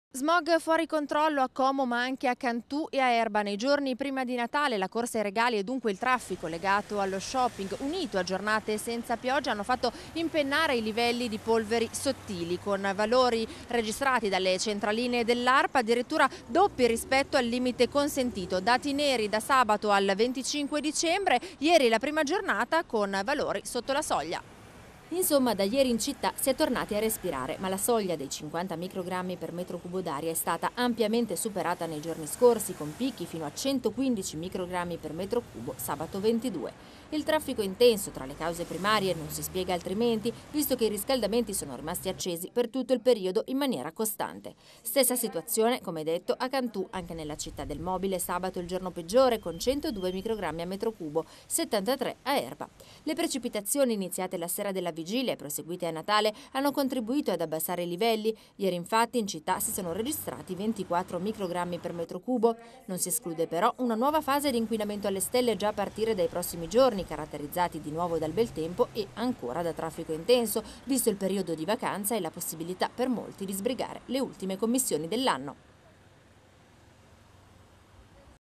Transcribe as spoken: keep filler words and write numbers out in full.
Smog fuori controllo a Como ma anche a Cantù e a Erba. Nei giorni prima di Natale la corsa ai regali e dunque il traffico legato allo shopping, unito a giornate senza pioggia, hanno fatto impennare i livelli di polveri sottili, con valori registrati dalle centraline dell'ARPA addirittura doppi rispetto al limite consentito. Dati neri da sabato al venticinque dicembre, ieri la prima giornata con valori sotto la soglia. Insomma, da ieri in città si è tornati a respirare, ma la soglia dei cinquanta microgrammi per metro cubo d'aria è stata ampiamente superata nei giorni scorsi, con picchi fino a centoquindici microgrammi per metro cubo sabato ventidue. Il traffico intenso tra le cause primarie non si spiega altrimenti, visto che i riscaldamenti sono rimasti accesi per tutto il periodo in maniera costante. Stessa situazione, come detto, a Cantù, anche nella città del mobile, sabato il giorno peggiore con centodue microgrammi a metro cubo, settantatré a Erba. Le precipitazioni iniziate la sera della vigilia e proseguite a Natale hanno contribuito ad abbassare i livelli. Ieri infatti in città si sono registrati ventiquattro microgrammi per metro cubo. Non si esclude però una nuova fase di inquinamento alle stelle già a partire dai prossimi giorni, caratterizzati di nuovo dal bel tempo e ancora da traffico intenso, visto il periodo di vacanza e la possibilità per molti di sbrigare le ultime commissioni dell'anno.